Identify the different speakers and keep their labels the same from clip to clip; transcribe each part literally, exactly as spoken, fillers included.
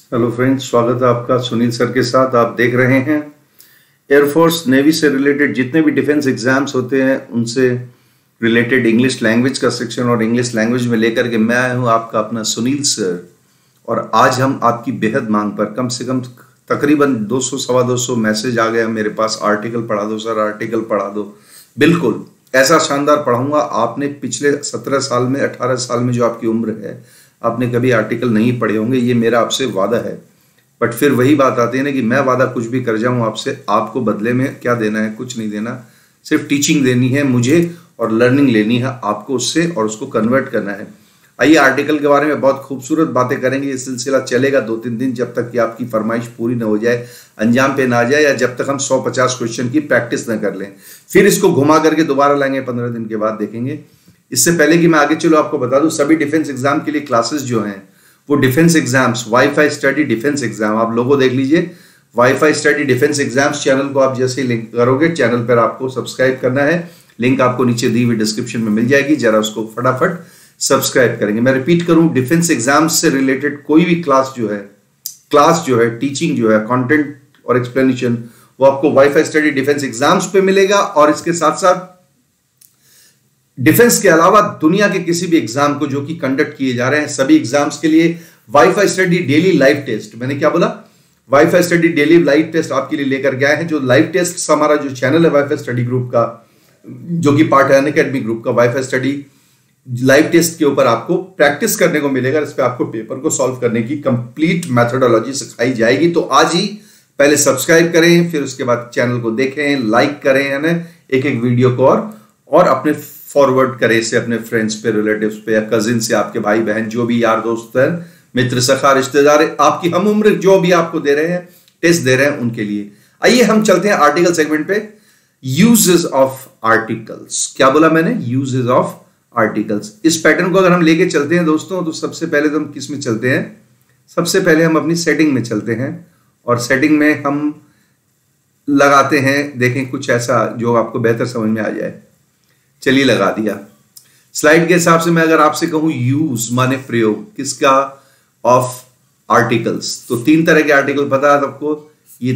Speaker 1: Hello friends, स्वागत है आपका सुनील सर के साथ। आप देख रहे हैं एयरफोर्स नेवी से रिलेटेड जितने भी डिफेंस एग्जाम्स होते हैं उनसे रिलेटेड इंग्लिश लैंग्वेज का सेक्शन, और इंग्लिश लैंग्वेज में लेकर के मैं आया हूं आपका अपना सुनील सर। और आज हम आपकी बेहद मांग पर कम से कम तकरीबन दो सौ सवा दो सौ मैसेज आ गया मेरे पास, आर्टिकल पढ़ा दो सर, आर्टिकल पढ़ा दो। बिल्कुल ऐसा शानदार पढ़ाऊंगा। आपने पिछले सत्रह साल में, अठारह साल में जो आपकी उम्र है, आपने कभी आर्टिकल नहीं पढ़े होंगे, ये मेरा आपसे वादा है। बट फिर वही बात आती है ना कि मैं वादा कुछ भी कर जाऊं आपसे, आपको बदले में क्या देना है? कुछ नहीं देना, सिर्फ टीचिंग देनी है मुझे और लर्निंग लेनी है आपको उससे, और उसको कन्वर्ट करना है। आइए आर्टिकल के बारे में बहुत खूबसूरत बातें करेंगे। ये सिलसिला चलेगा दो तीन दिन, जब तक कि आपकी फरमाइश पूरी ना हो जाए, अंजाम पे ना आ जाए, या जब तक हम सौ पचास क्वेश्चन की प्रैक्टिस ना कर लें। फिर इसको घुमा करके दोबारा लाएंगे, पंद्रह दिन के बाद देखेंगे। इससे पहले कि मैं आगे चलो आपको बता दूं, सभी डिफेंस एग्जाम के लिए क्लासेस जो हैं वो defence exams WiFi Study defence exam, आप लोगों देख लीजिए WiFi Study defence exams channel को आप जैसे लिंक करोगे, चैनल पर आपको सब्सक्राइब करना है। लिंक आपको नीचे दी हुई डिस्क्रिप्शन में मिल जाएगी, जरा उसको फटाफट सब्सक्राइब करेंगे। मैं रिपीट करूं, डिफेंस एग्जाम्स से रिलेटेड कोई भी क्लास जो है क्लास जो है टीचिंग जो है, कंटेंट और एक्सप्लेनेशन, वो आपको वाईफाई स्टडी डिफेंस एग्जाम्स पे मिलेगा। और इसके साथ साथ डिफेंस के अलावा दुनिया के किसी भी एग्जाम को जो कि कंडक्ट किए जा रहे हैं, सभी एग्जाम्स के लिए WiFi Study daily live test, मैंने क्या बोला, WiFi Study daily live test आपके लिए लेकर के आए हैं। जो लाइव टेस्ट हमारा जो चैनल है वाईफाई स्टडी ग्रुप का, जो कि पार्ट है अनअकैडमी ग्रुप का, वाईफाई स्टडी लाइव टेस्ट के ऊपर आपको प्रैक्टिस करने को मिलेगा। इस पे आपको पेपर को सॉल्व करने की कंप्लीट मेथोडोलॉजी सिखाई जाएगी। तो आज ही पहले सब्सक्राइब करें, फिर उसके बाद चैनल को देखें, लाइक करें, है ना, एक एक वीडियो को, और और अपने फॉरवर्ड करें इसे अपने फ्रेंड्स पे, रिलेटिव्स पे, या कजिन से, आपके भाई बहन, जो भी यार दोस्त हैं, मित्र सखा रिश्तेदार, आपकी हम उम्र जो भी आपको दे रहे हैं, टेस्ट दे रहे हैं, उनके लिए। आइए हम चलते हैं आर्टिकल सेगमेंट पे। यूजेस ऑफ आर्टिकल्स, क्या बोला मैंने? Uses of articles. इस पैटर्न को अगर हम लेके चलते हैं दोस्तों, तो सबसे पहले तो हम किस में चलते हैं? सबसे पहले हम अपनी सेटिंग में चलते हैं, और सेटिंग में हम लगाते हैं, देखें कुछ ऐसा जो आपको बेहतर समझ में आ जाए। चलिए लगा दिया। स्लाइड के हिसाब से मैं अगर आपसे कहूं यूज माने प्रयोग, किसका? Of articles. तो तीन तरह के आर्टिकल पता है सबको, ये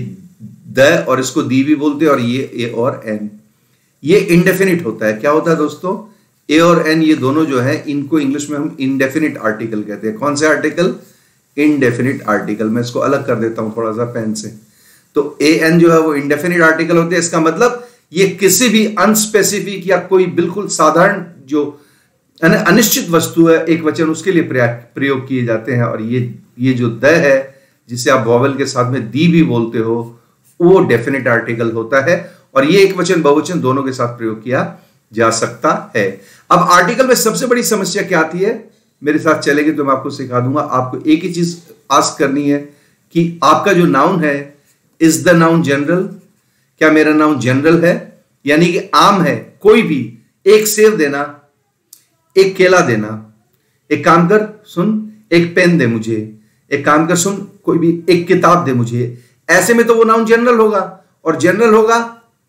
Speaker 1: द और इसको दी भी बोलते हैं, और ये ए और एन। ये इंडेफिनिट होता है। क्या होता है दोस्तों? ए और एन, ये दोनों जो है, इनको इंग्लिश में हम इंडेफिनिट आर्टिकल कहते हैं। कौन से आर्टिकल? Indefinite article. मैं इसको अलग कर देता हूं थोड़ा सा पेन से। तो ए एन जो है वो इंडेफिनिट आर्टिकल होते हैं। इसका मतलब ये किसी भी अनस्पेसिफिक या कोई बिल्कुल साधारण जो अनिश्चित वस्तु है, एक वचन, उसके लिए प्रयोग किए जाते हैं। और ये ये जो द है, जिसे आप वॉवल के साथ में दी भी बोलते हो, वो डेफिनेट आर्टिकल होता है। और ये एक वचन बहुवचन दोनों के साथ प्रयोग किया जा सकता है। अब आर्टिकल में सबसे बड़ी समस्या क्या आती है? मेरे साथ चलेंगे तो मैं आपको सिखा दूंगा। आपको एक ही चीज आस्क करनी है कि आपका जो नाउन है, इज द नाउन जनरल? क्या मेरा नाउन जनरल है? यानी कि आम है, कोई भी। एक सेब देना, एक केला देना, एक काम कर सुन, एक पेन दे मुझे, एक काम कर सुन, कोई भी एक किताब दे मुझे। ऐसे में तो वो नाउन जनरल होगा, और जनरल होगा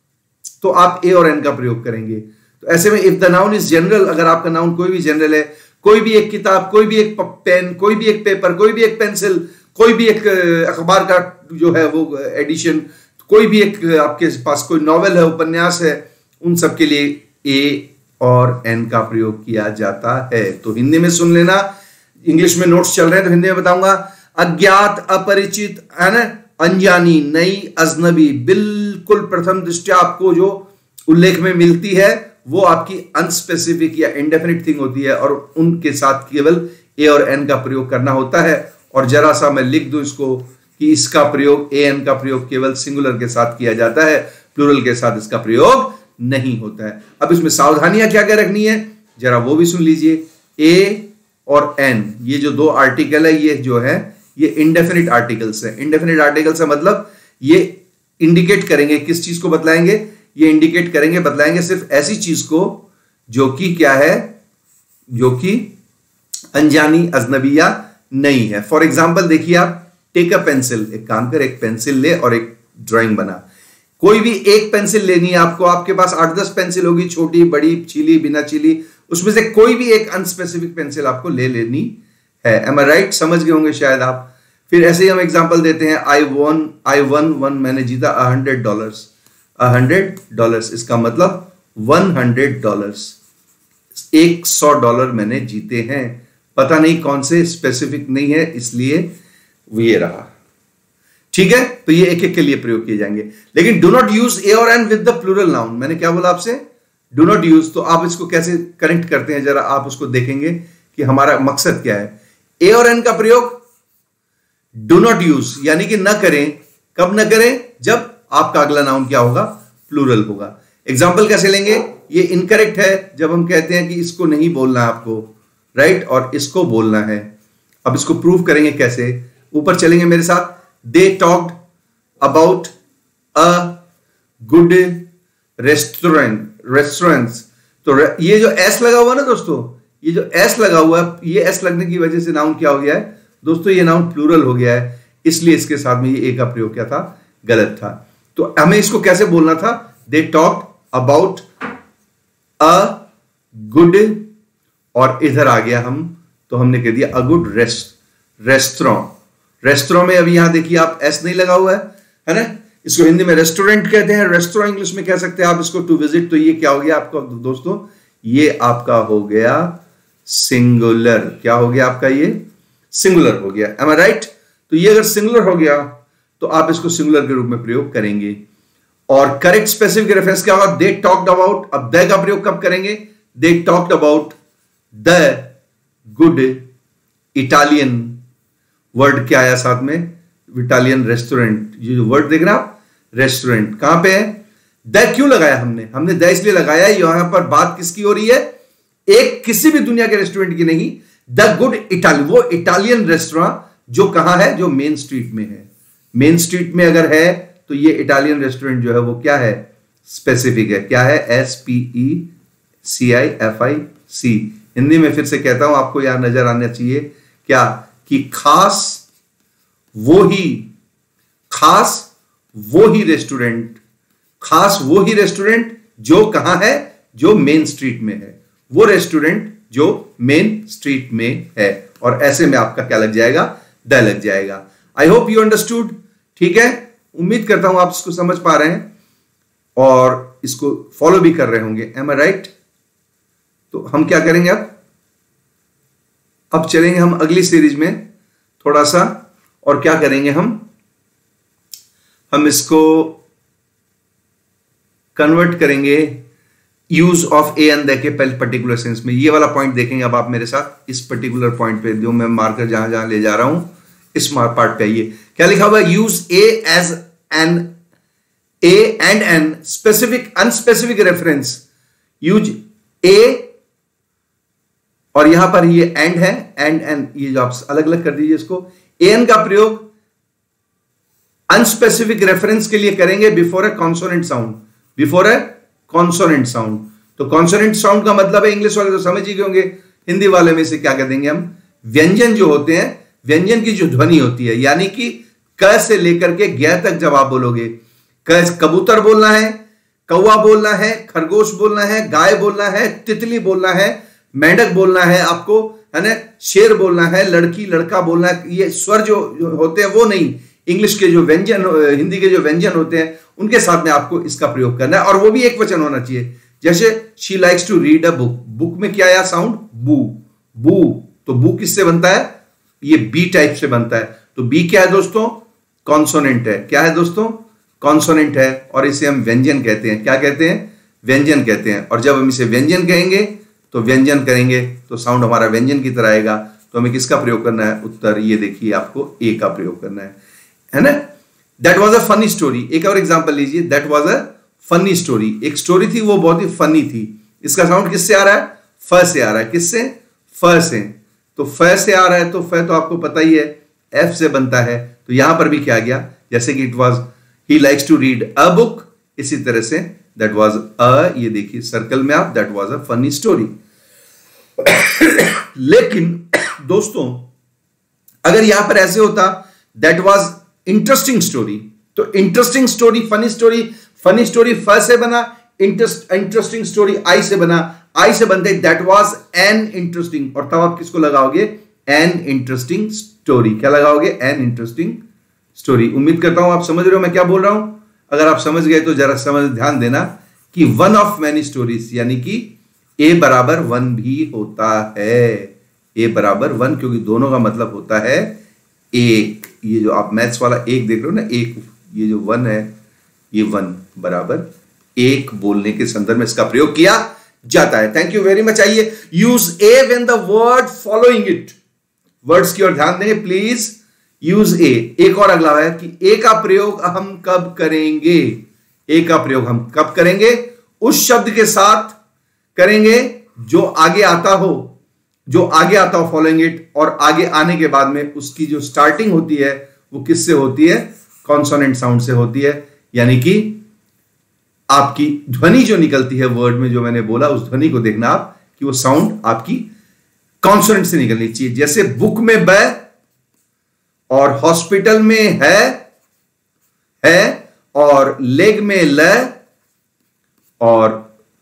Speaker 1: तो आप ए और एन का प्रयोग करेंगे। तो ऐसे में if the noun is general, अगर आपका नाउन कोई भी जनरल है, कोई भी एक किताब, कोई भी एक पेन, कोई भी एक पेपर, कोई भी एक पेंसिल, कोई भी एक अखबार का जो है वो एडिशन, कोई भी एक आपके पास कोई नॉवेल है, उपन्यास है, उन सब के लिए ए और एन का प्रयोग किया जाता है। तो हिंदी में सुन लेना, इंग्लिश में नोट्स चल रहे हैं तो हिंदी में बताऊंगा। अज्ञात, अपरिचित, है ना, अनजानी, नई, अजनबी, बिल्कुल प्रथम दृष्टया आपको जो उल्लेख में मिलती है वो आपकी अनस्पेसिफिक या इंडेफिनिट थिंग होती है, और उनके साथ केवल ए और एन का प्रयोग करना होता है। और जरा सा मैं लिख दूं इसको कि इसका प्रयोग, ए एन का प्रयोग केवल सिंगुलर के साथ किया जाता है, प्लूरल के साथ इसका प्रयोग नहीं होता है। अब इसमें सावधानियां क्या क्या रखनी है, जरा वो भी सुन लीजिए। ए और एन, ये जो दो आर्टिकल है, ये जो है ये इंडेफिनिट आर्टिकल्स है। इंडेफिनिट आर्टिकल्स है मतलब ये इंडिकेट करेंगे, किस चीज को बतलाएंगे? ये इंडिकेट करेंगे, बतलाएंगे सिर्फ ऐसी चीज को जो कि क्या है, जो कि अनजानी, अजनबी या नई है। फॉर एग्जाम्पल देखिए आप, टेक अ पेंसिल, एक काम कर, एक पेंसिल ले और एक ड्राइंग बना। कोई भी एक पेंसिल लेनी है आपको, आपके पास आठ दस पेंसिल होगी, छोटी, बड़ी, चीली, बिना चीली, उसमें से कोई भी एक अनस्पेसिफिक पेंसिल आपको ले लेनी है। Am I right? समझ गए होंगे शायद आप। फिर ऐसे ही हम एग्जांपल देते हैं, I won I won won मैंने जीता a hundred dollars a hundred dollars इसका मतलब वन हंड्रेड डॉलर्स, एक सौ डॉलर मैंने जीते हैं। पता नहीं कौन से, स्पेसिफिक नहीं है, इसलिए ये रहा। ठीक है, तो ये एक एक के लिए प्रयोग किए जाएंगे। लेकिन डू नॉट यूज ए और an with the plural noun. मैंने क्या बोला आपसे, डू नॉट यूज। तो आप इसको कैसे कनेक्ट करते हैं, जरा आप उसको देखेंगे कि हमारा मकसद क्या है। ए और एन का प्रयोग डू नॉट यूज यानी कि न करें। कब न करें, जब आपका अगला नाउन क्या होगा, प्लूरल होगा। एग्जाम्पल कैसे लेंगे, ये इनकरेक्ट है जब हम कहते हैं कि इसको नहीं बोलना आपको, राइट, और इसको बोलना है। अब इसको प्रूव करेंगे कैसे, ऊपर चलेंगे मेरे साथ। They talked about a good restaurant restaurants. तो ये जो एस लगा हुआ ना दोस्तों, ये जो एस लगा हुआ है, ये एस लगने की वजह से नाउन क्या हो गया है दोस्तों, ये नाउन प्लूरल हो गया है, इसलिए इसके साथ में ये ए का प्रयोग क्या था, गलत था। तो हमें इसको कैसे बोलना था, they talked about a good, और इधर आ गया हम, तो हमने कह दिया a good rest restaurant. Restaurant में अभी यहां देखिए आप एस नहीं लगा हुआ है, है ना। इसको हिंदी में रेस्टोरेंट कहते हैं, रेस्टोरेंट इंग्लिश में कह सकते हैं आप इसको टू विजिट। तो ये क्या हो गया आपका दोस्तों, ये आपका हो गया सिंगुलर। क्या हो गया आपका, ये सिंगुलर हो गया। Am I right. तो ये अगर सिंगुलर हो गया तो आप इसको सिंगुलर के रूप में प्रयोग करेंगे। और करेक्ट स्पेसिफिक रेफरेंस क्या होगा, दे टॉक्ड अबाउट। अब द का प्रयोग कब करेंगे, they talked about the good Italian, word क्या आया साथ में, इटालियन रेस्टोरेंट। ये जो वर्ड देख रहे हैं आप, रेस्टोरेंट कहां पे है, द क्यों लगाया हमने, हमने द इसलिए लगाया, यहां पर बात किसकी हो रही है, एक किसी भी दुनिया के रेस्टोरेंट की नहीं, द गुड इटालियन, वो इटालियन रेस्टोरेंट जो कहां है, जो मेन स्ट्रीट में है। मेन स्ट्रीट में अगर है तो ये इटालियन रेस्टोरेंट जो है वो क्या है, स्पेसिफिक है। क्या है, S P E C I F I C. Hindi में फिर से कहता हूं, आपको यहां नजर आना चाहिए क्या, कि खास वो ही खास वो ही रेस्टोरेंट, खास वो ही रेस्टोरेंट जो कहां है, जो मेन स्ट्रीट में है, वो रेस्टोरेंट जो मेन स्ट्रीट में है। और ऐसे में आपका क्या लग जाएगा, द लग जाएगा। I hope you understood. ठीक है, उम्मीद करता हूं आप इसको समझ पा रहे हैं और इसको फॉलो भी कर रहे होंगे। Am I right. तो हम क्या करेंगे अब अब चलेंगे हम अगली सीरीज में थोड़ा सा, और क्या करेंगे हम हम इसको कन्वर्ट करेंगे use of a and the के पर्टिकुलर सेंस में। ये वाला पॉइंट देखेंगे अब आप मेरे साथ, इस पर्टिकुलर पॉइंट पे जो मैं मार्कर जहां जहां ले जा रहा हूं, इस पार्ट पे आइए। क्या लिखा हुआ है, use a as an a and an specific unspecific reference. Use a, और यहां पर ये एंड है, एंड एन, ये जो आप अलग अलग कर दीजिए इसको। ए एन का प्रयोग अनस्पेसिफिक रेफरेंस के लिए करेंगे before a consonant sound, before a consonant sound. तो कॉन्सोनेंट साउंड का मतलब है, इंग्लिश वाले तो समझ ही गए होंगे, हिंदी वाले में से क्या कह देंगे हम, व्यंजन जो होते हैं, व्यंजन की जो ध्वनि होती है, यानी कि क से लेकर के ग तक जब आप बोलोगे, क कबूतर बोलना है, कौवा बोलना है, खरगोश बोलना है, गाय बोलना है, तितली बोलना है, मेंढक बोलना है आपको, है ना, शेर बोलना है, लड़की लड़का बोलना है। ये स्वर जो होते हैं वो नहीं, इंग्लिश के जो व्यंजन, हिंदी के जो व्यंजन होते हैं उनके साथ में आपको इसका प्रयोग करना है, और वो भी एक वचन होना चाहिए। जैसे she likes to read a book, book में क्या आया साउंड, बू, बू। तो बू किससे बनता है, ये बी टाइप से बनता है। तो बी क्या है दोस्तों, कॉन्सोनेंट है। क्या है दोस्तों, कॉन्सोनेंट है, और इसे हम व्यंजन कहते हैं। क्या कहते हैं, व्यंजन कहते हैं। और जब हम इसे व्यंजन कहेंगे तो व्यंजन करेंगे तो साउंड हमारा व्यंजन की तरह आएगा। तो हमें किसका प्रयोग करना है, उत्तर ये देखिए, आपको ए का प्रयोग करना है, है ना। That was a funny story. एक और एग्जाम्पल लीजिए, that was a funny story. एक स्टोरी थी, वो बहुत ही फनी थी। इसका साउंड किससे आ रहा है, फ से आ रहा है। किससे, फ से। तो फ से आ रहा है, तो फ तो आपको पता ही है एफ से बनता है। तो यहां पर भी क्या आ गया, जैसे कि it was he likes to read a book, इसी तरह से दैट वॉज अ, ये देखिए सर्कल में आप, that was a funny story. लेकिन दोस्तों अगर यहां पर ऐसे होता, दैट वॉज इंटरेस्टिंग स्टोरी, तो interesting story, funny story, funny story फ से बना, इंटरेस्ट इंटरेस्टिंग स्टोरी आई से बना, आई से बनते दैट वाज एन इंटरेस्टिंग, और तब आप किसको लगाओगे, एन इंटरेस्टिंग स्टोरी। स्टोरी। क्या लगाओगे? An interesting story. उम्मीद करता हूं आप समझ रहे हो मैं क्या बोल रहा हूं। अगर आप समझ गए तो जरा समझ ध्यान देना कि वन ऑफ मैनी स्टोरीज, यानी कि ए बराबर वन भी होता है। ए बराबर वन, क्योंकि दोनों का मतलब होता है एक। ये जो आप मैथ्स वाला एक देख रहे हो ना, एक, ये जो वन है, ये वन बराबर एक बोलने के संदर्भ में इसका प्रयोग किया जाता है। Thank you very much. आइए, use a when the word following it. Words की ओर ध्यान दें प्लीज। यूज ए। एक और अगला है कि ए का प्रयोग हम कब करेंगे। ए का प्रयोग हम कब करेंगे? उस शब्द के साथ करेंगे जो आगे आता हो, जो आगे आता हो फॉलोइंग इट, और आगे आने के बाद में उसकी जो स्टार्टिंग होती है वो किससे होती है? कॉन्सोनेंट साउंड से होती है। यानी कि आपकी ध्वनि जो निकलती है वर्ड में, जो मैंने बोला, उस ध्वनि को देखना आप कि वो साउंड आपकी कॉन्सोनेंट से निकलनी चाहिए। जैसे बुक में ब और हॉस्पिटल में है है और लेग में ल और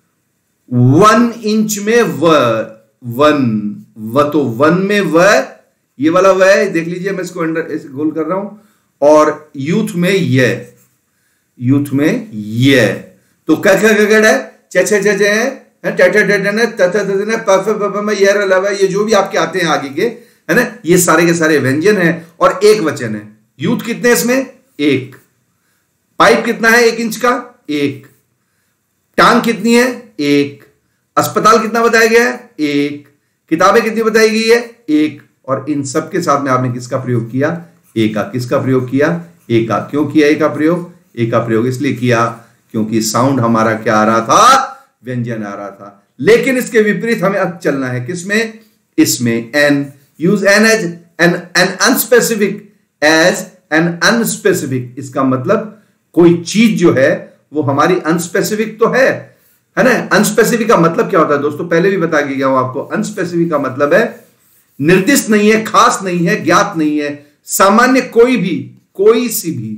Speaker 1: वन इंच में व वन व तो वन में व, ये वाला व है, देख लीजिए मैं इसको अंडर इस गोल कर रहा हूं। और यूथ में ये, यूथ में ये, तो क्या क्या क्या है? चे चे चे चे है, टे टे टे ने त त त ने प फ प में ये रहा, ये जो भी आपके आते हैं आगे के, है ना, ये सारे के सारे व्यंजन हैं और एक वचन है। यूथ कितने इसमें? एक। पाइप कितना है? एक इंच का, एक। टांग कितनी है? एक। अस्पताल कितना बताया गया है? एक। किताबें कितनी बताई गई है? एक। और इन सब के साथ में आपने किसका प्रयोग किया? ए का। किसका प्रयोग किया? ए का। क्यों किया ए का प्रयोग? ए का प्रयोग इसलिए किया क्योंकि साउंड हमारा क्या आ रहा था? व्यंजन आ रहा था। लेकिन इसके विपरीत हमें अब चलना है किसमें? इसमें। An. Use an as an an unspecific as an unspecific. इसका मतलब कोई चीज जो है वो हमारी अनस्पेसिफिक तो है, है ना। अनस्पेसिफिक का मतलब क्या होता है दोस्तों? पहले भी बता के गया हूं आपको। अनस्पेसिफिक का मतलब है निर्दिष्ट नहीं है, खास नहीं है, ज्ञात नहीं है, सामान्य, कोई भी, कोई सी भी,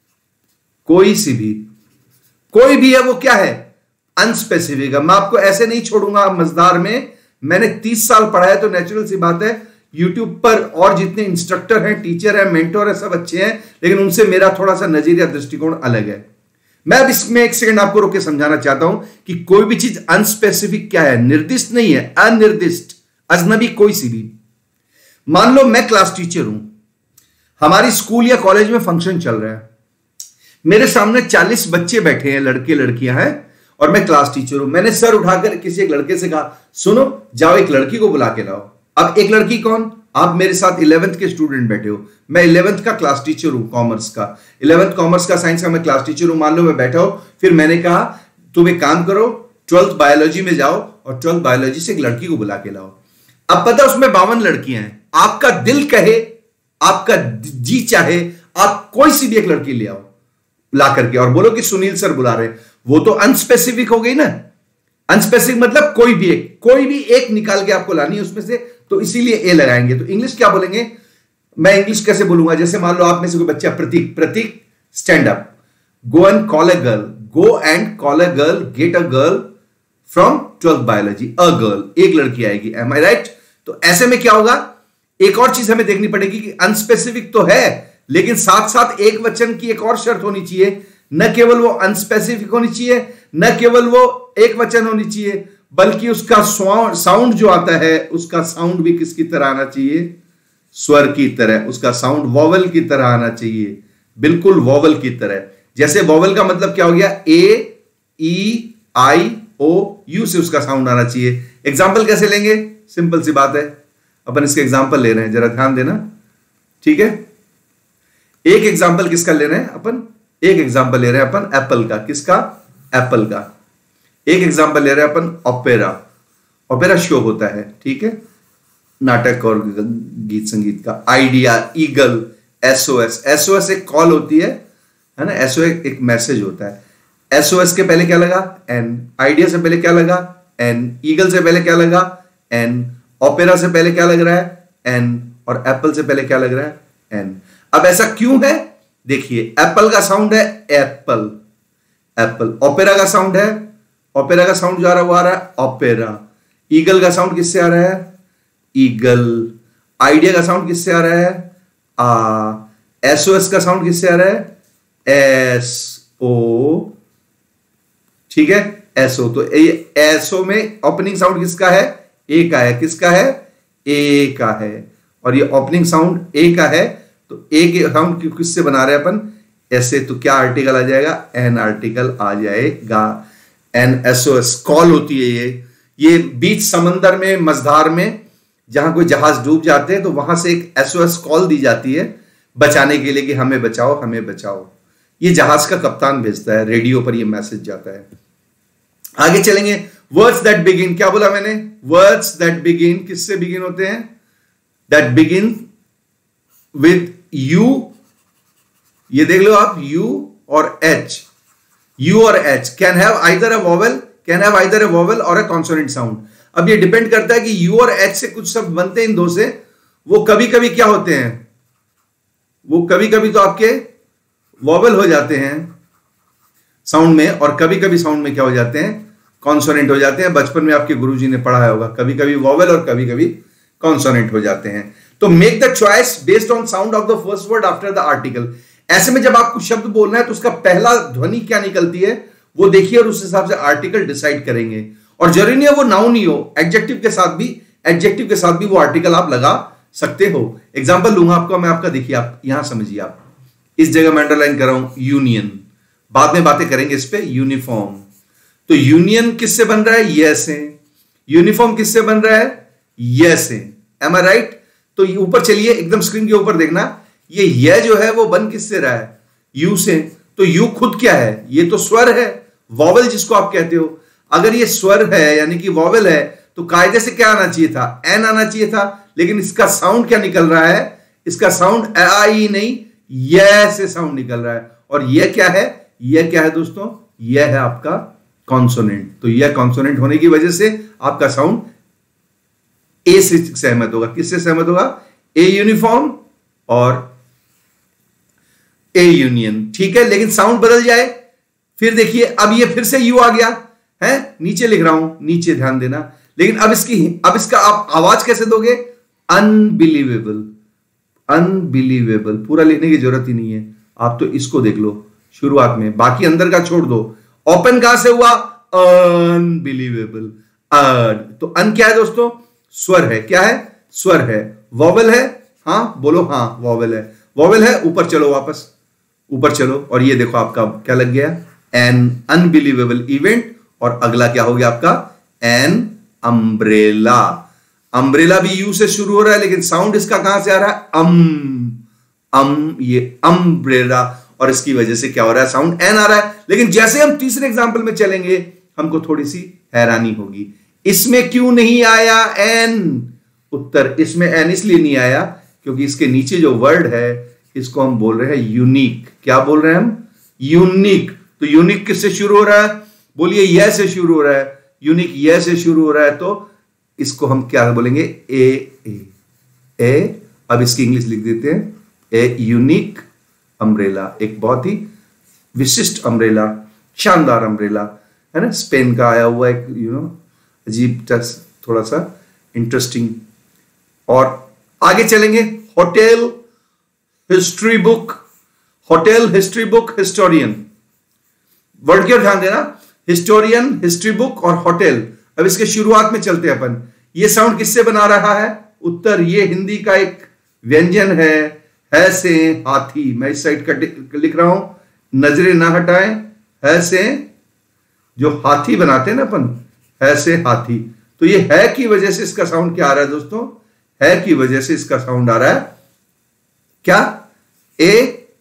Speaker 1: कोई सी भी, कोई भी है, वो क्या है? अनस्पेसिफिक है। मैं आपको ऐसे नहीं छोड़ूंगा मजेदार में। मैंने तीस साल पढ़ा है तो नेचुरल सी बात है यूट्यूब पर और जितने इंस्ट्रक्टर हैं, टीचर हैं, मेंटोर हैं, सब अच्छे हैं, लेकिन उनसे मेरा थोड़ा सा नजरिया, दृष्टिकोण अलग है। मैं अब इसमें एक सेकंड आपको रोक के समझाना चाहता हूं कि कोई भी चीज अनस्पेसिफिक क्या है? निर्दिष्ट नहीं है, अनिर्दिष्ट, अजनबी, कोई सी भी। मान लो मैं क्लास टीचर हूं, हमारी स्कूल या कॉलेज में फंक्शन चल रहा है, मेरे सामने चालीस बच्चे बैठे हैं, लड़के लड़कियां हैं, और मैं क्लास टीचर हूं। मैंने सर उठाकर किसी एक लड़के से कहा, सुनो जाओ एक लड़की को बुला के लाओ। अब एक लड़की कौन? आप मेरे साथ इलेवेंथ के स्टूडेंट बैठे हो, मैं इलेवेंथ का क्लास टीचर हूं, कॉमर्स का, इलेवेंथ कॉमर्स का, साइंस का मैं क्लास टीचर हूं। मान लो मैं बैठा हूं, फिर मैंने कहा तुम एक काम करो, ट्वेल्थ बायोलॉजी में जाओ और ट्वेल्थ बायोलॉजी से एक लड़की को बुला के लाओ। अब पता उसमें बावन लड़कियां हैं, आपका दिल कहे, आपका जी चाहे, आप कोई सी भी एक लड़की ले आओ ला करके और बोलो कि सुनील सर बुला रहे हैं, वो तो अनस्पेसिफिक हो गई ना। अनस्पेसिफिक मतलब कोई भी एक, कोई भी एक निकाल के आपको लानी है उसमें से, तो इसीलिए ए लगाएंगे। तो इंग्लिश क्या बोलेंगे? मैं इंग्लिश कैसे बोलूंगा? जैसे मान लो आप में से कोई बच्चा Pratik, Pratik stand up, go and call a girl, go and call a girl, get a girl from twelfth biology, a girl, एक लड़की आएगी। Am I right? तो ऐसे में क्या होगा? एक और चीज हमें देखनी पड़ेगी कि अनस्पेसिफिक तो है, लेकिन साथ साथ एक वचन की एक और शर्त होनी चाहिए। न केवल वो अनस्पेसिफिक होनी चाहिए, न केवल वो एक वचन होनी चाहिए, बल्कि उसका साउंड जो आता है, उसका साउंड भी किसकी तरह आना चाहिए? स्वर की तरह। उसका साउंड वॉवल की तरह आना चाहिए, बिल्कुल वॉवल की तरह। जैसे वॉवल का मतलब क्या हो गया? ए, ई, आई, ओ, यू से उसका साउंड आना चाहिए। एग्जाम्पल कैसे लेंगे? सिंपल सी बात है, अपन इसके एग्जाम्पल ले रहे हैं, जरा ध्यान देना, ठीक है। एक एग्जाम्पल किसका ले रहे हैं अपन? एक एग्जाम्पल ले रहे हैं अपन एप्पल का। किसका? एप्पल का। एक एग्जाम्पल ले रहे हैं अपन ओपेरा। ओपेरा शो होता है, ठीक है, नाटक और गीत संगीत का। Idea, eagle, SOS. एसओएस एक कॉल होती है, है ना, एसओएस एक मैसेज होता है। एसओएस के पहले क्या लगा? एन। आइडिया से पहले क्या लगा? एन। ईगल से पहले क्या लगा? एन। ओपेरा से पहले क्या लग रहा है? एन। और एप्पल से पहले क्या लग रहा है? एन। अब ऐसा क्यों है? देखिए, एप्पल का साउंड है एप्पल, एप्पल। ओपेरा का साउंड है, ओपेरा का साउंड जो आ रहा है वो आ रहा है ओपेरा। ईगल का साउंड किससे आ रहा है? ईगल। आइडिया का साउंड किससे आ रहा है? आ, एस ओ एस का साउंड किससे आ रहा है? एस ओ, ठीक है, एस ओ। तो एस ओ में ओपनिंग साउंड किसका है? ए का है। किसका है? ए का है। और ये ओपनिंग साउंड ए का है, तो ए के साउंड किससे बना रहे हैं अपन? ऐसे। तो क्या आर्टिकल आ जाएगा? एन आर्टिकल आ जाएगा। An S O S call होती है ये ये बीच समंदर में, मझधार में, जहां कोई जहाज डूब जाते हैं तो वहां से एक एस ओ एस कॉल दी जाती है बचाने के लिए कि हमें बचाओ, हमें बचाओ। ये जहाज का कप्तान भेजता है, रेडियो पर ये मैसेज जाता है। आगे चलेंगे। वर्ड्स दैट बिगिन, क्या बोला मैंने? वर्ड्स दैट बिगिन किससे बिगिन होते हैं? दैट बिगिन विद यू, ये देख लो आप, यू और एच। यू और H can have either a vowel, can have either a vowel और अ कॉन्सोनेंट साउंड। अब ये डिपेंड करता है कि यू और एच से कुछ शब्द बनते हैं इन दो से, वो कभी कभी क्या होते हैं, वो कभी कभी तो आपके वोवेल हो जाते हैं साउंड में, और कभी कभी साउंड में क्या हो जाते हैं? कॉन्सोनेंट हो जाते हैं। बचपन में आपके गुरुजी ने पढ़ाया होगा, कभी कभी वोवेल और कभी कभी कॉन्सोनेंट हो जाते हैं। तो make the choice based on sound of the first word after the article. ऐसे में जब आपको शब्द बोलना है तो उसका पहला ध्वनि क्या निकलती है वो देखिए, और उस हिसाब से आर्टिकल डिसाइड करेंगे। और जरूरी नहीं है वो नाउन ही हो, एडजेक्टिव के साथ भी एडजेक्टिव के साथ भी वो आर्टिकल आप लगा सकते हो। एग्जांपल लूंगा आपका मैं, आपका देखिए, आप यहां समझिए। आप इस जगह मैं अंडरलाइन कर रहा हूं यूनियन, बाद में बातें करेंगे इस पे। यूनिफॉर्म, तो यूनियन किससे बन रहा है? यस है। यूनिफॉर्म किससे बन रहा है? यस है। Am I right? तो ऊपर चलिए, एकदम स्क्रीन के ऊपर देखना, ये ये जो है वो बन किससे रहा है? यू से। तो यू खुद क्या है? ये तो स्वर है, वॉवेल जिसको आप कहते हो। अगर ये स्वर है यानी कि वॉवेल है, तो कायदे से क्या आना चाहिए था? एन आना चाहिए था। लेकिन इसका साउंड क्या निकल रहा है? इसका साउंड आई नहीं, ये से साउंड निकल रहा है। और ये क्या है? ये क्या है दोस्तों? ये है आपका कॉन्सोनेंट। तो यह कॉन्सोनेंट होने की वजह से आपका साउंड ए से सहमत होगा। किससे सहमत होगा? ए यूनिफॉर्म और ए यूनियन। ठीक है, लेकिन साउंड बदल जाए, फिर देखिए अब ये फिर से यू आ गया है, नीचे लिख रहा हूं, नीचे ध्यान देना। लेकिन अब इसकी अब इसका आप आवाज कैसे दोगे? Unbelievable, unbelievable. पूरा लिखने की जरूरत ही नहीं है, आप तो इसको देख लो शुरुआत में, बाकी अंदर का छोड़ दो। ओपन कहां से हुआ? अनबिलीवेबल। अन, तो अन क्या है दोस्तों? स्वर है। क्या है? स्वर है। वॉवेल है? हां बोलो, हां वॉवेल है। वॉवेल है। ऊपर चलो, वापस ऊपर चलो, और ये देखो आपका क्या लग गया? An unbelievable event. और अगला क्या हो गया आपका? An umbrella. अम्ब्रेला भी यू से शुरू हो रहा है, लेकिन साउंड इसका कहां से आ रहा है? अम अम ये अम्ब्रेला, और इसकी वजह से क्या हो रहा है? साउंड एन आ रहा है। लेकिन जैसे हम तीसरे एग्जाम्पल में चलेंगे हमको थोड़ी सी हैरानी होगी। इसमें क्यों नहीं आया एन? उत्तर, इसमें एन इसलिए नहीं आया क्योंकि इसके नीचे जो वर्ड है इसको हम बोल रहे हैं यूनिक। क्या बोल रहे हैं हम? यूनिक। तो यूनिक किससे शुरू हो रहा है? बोलिए, यह से शुरू हो रहा है। यूनिक यह से शुरू हो रहा है, तो इसको हम क्या बोलेंगे? ए ए ए। अब इसकी इंग्लिश लिख देते हैं, ए यूनिक अम्ब्रेला। एक बहुत ही विशिष्ट अम्ब्रेला, शानदार अम्ब्रेला है ना, स्पेन का आया हुआ एक यू नो अजीब टच, थोड़ा सा इंटरेस्टिंग। और आगे चलेंगे। Hotel history book, hotel history book, historian. Word की ओर ध्यान देना, हिस्टोरियन, हिस्ट्री बुक और होटल। अब इसके शुरुआत में चलते हैं अपन। ये साउंड किससे बना रहा है? उत्तर, ये हिंदी का एक व्यंजन है, है से हाथी। मैं इस साइड का लिख रहा हूं, नजरें ना हटाएं। है से जो हाथी बनाते हैं ना अपन, है से हाथी। तो ये है की वजह से इसका साउंड क्या आ रहा है दोस्तों? है की वजह से इसका साउंड आ रहा है क्या? ए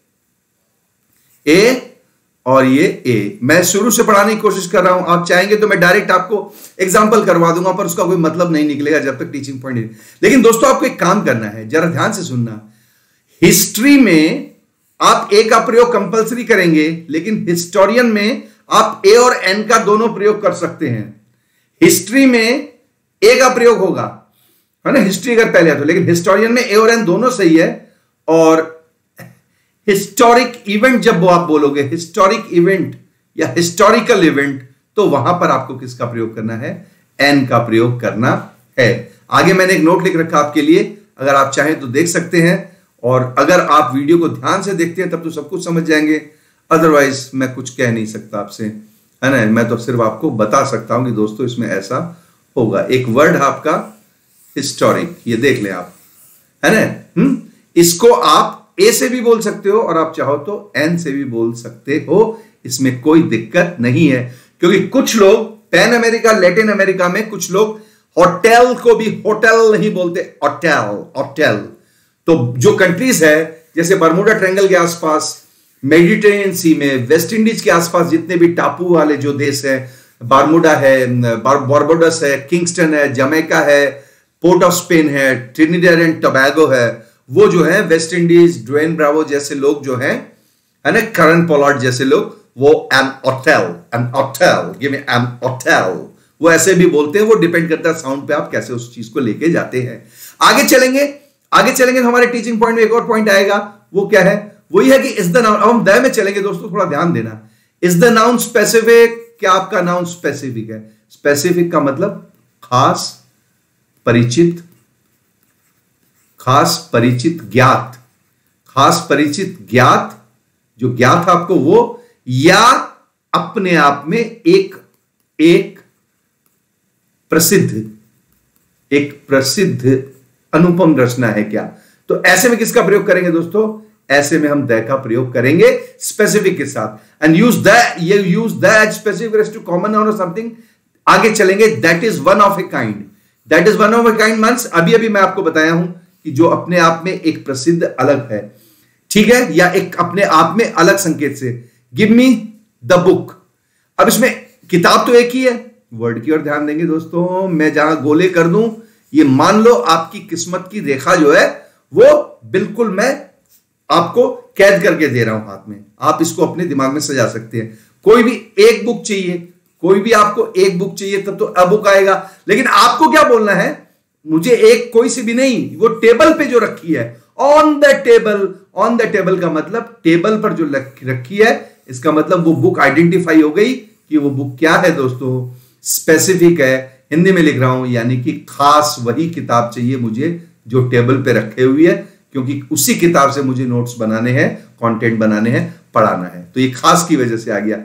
Speaker 1: ए और ये ए। मैं शुरू से पढ़ाने की कोशिश कर रहा हूं, आप चाहेंगे तो मैं डायरेक्ट आपको एग्जांपल करवा दूंगा, पर उसका कोई मतलब नहीं निकलेगा जब तक टीचिंग पॉइंट नहीं। लेकिन दोस्तों आपको एक काम करना है, जरा ध्यान से सुनना। हिस्ट्री में आप ए का प्रयोग कंपलसरी करेंगे, लेकिन हिस्टोरियन में आप ए और एन का दोनों प्रयोग कर सकते हैं। हिस्ट्री में ए का प्रयोग होगा, है ना, हिस्ट्री अगर पहले है तो, लेकिन हिस्टोरियन में ए और एन दोनों सही है। और हिस्टोरिक इवेंट जब वो आप बोलोगे, हिस्टोरिक इवेंट या हिस्टोरिकल इवेंट, तो वहां पर आपको किसका प्रयोग करना है? एन का प्रयोग करना है। आगे मैंने एक नोट लिख रखा आपके लिए, अगर आप चाहें तो देख सकते हैं। और अगर आप वीडियो को ध्यान से देखते हैं तब तो सब कुछ समझ जाएंगे, अदरवाइज मैं कुछ कह नहीं सकता आपसे, है ना। मैं तो सिर्फ आपको बता सकता हूं कि दोस्तों इसमें ऐसा होगा। एक वर्ड है आपका हिस्टोरिक, ये देख लें आप, है ना। हम्म इसको आप ए से भी बोल सकते हो और आप चाहो तो एन से भी बोल सकते हो, इसमें कोई दिक्कत नहीं है। क्योंकि कुछ लोग पैन अमेरिका, लैटिन अमेरिका में कुछ लोग होटल को भी होटल नहीं बोलते, होटल होटल। तो जो कंट्रीज है जैसे बर्मुडा ट्रायंगल के आसपास, मेडिटेरियन सी में, वेस्ट इंडीज के आसपास जितने भी टापू वाले जो देश है, बारमुडा है, बारबाडोस है, किंगस्टन है, जमैका है, पोर्ट ऑफ स्पेन है, ट्रिनिडाड एंड टोबैगो है, वो जो है वेस्ट इंडीज, ड्वेन ब्रावो जैसे लोग जो हैं, है ना, करन पोलार्ड जैसे लोग, वो an hotel an hotel give me an hotel, वो ऐसे भी बोलते हैं। वो डिपेंड करता है साउंड पे आप कैसे उस चीज को लेके जाते हैं। आगे चलेंगे आगे चलेंगे तो हमारे टीचिंग पॉइंट में एक और पॉइंट आएगा, वो क्या है? वही है कि इज द नाउन, अब हम द में चलेंगे दोस्तों, थोड़ा ध्यान देना। Is the noun specific? क्या आपका नाउन स्पेसिफिक है? स्पेसिफिक का मतलब खास, परिचित, खास परिचित, ज्ञात, खास परिचित, ज्ञात, जो ज्ञात आपको वो, या अपने आप में एक एक प्रसिद्ध, एक प्रसिद्ध अनुपम रचना है क्या? तो ऐसे में किसका प्रयोग करेंगे दोस्तों? ऐसे में हम द का प्रयोग करेंगे स्पेसिफिक के साथ। एंड यूज द, ये use the as specific to common noun और समथिंग। आगे चलेंगे, that is one of a kind. That is one of a kind means अभी अभी मैं आपको बताया हूं कि जो अपने आप में एक प्रसिद्ध अलग है, ठीक है, या एक अपने आप में अलग संकेत से। Give me the book. अब इसमें किताब तो एक ही है, वर्ड की ओर ध्यान देंगे दोस्तों। मैं जहां गोले कर दूं, ये मान लो आपकी किस्मत की रेखा जो है वो बिल्कुल मैं आपको कैद करके दे रहा हूं हाथ में, आप इसको अपने दिमाग में सजा सकते हैं। कोई भी एक बुक चाहिए, कोई भी आपको एक बुक चाहिए तब तो अ बुक आएगा, लेकिन आपको क्या बोलना है? मुझे एक कोई सी भी नहीं, वो टेबल पे जो रखी है, on the table. On the table का मतलब टेबल पर जो रखी है, इसका मतलब वो बुक आइडेंटिफाई हो गई कि वो बुक क्या है दोस्तों? स्पेसिफिक है। हिंदी में लिख रहा हूं, यानी कि खास वही किताब चाहिए मुझे जो टेबल पे रखे हुई है, क्योंकि उसी किताब से मुझे नोट्स बनाने हैं, कंटेंट बनाने हैं, पढ़ाना है। तो ये खास की वजह से आ गया।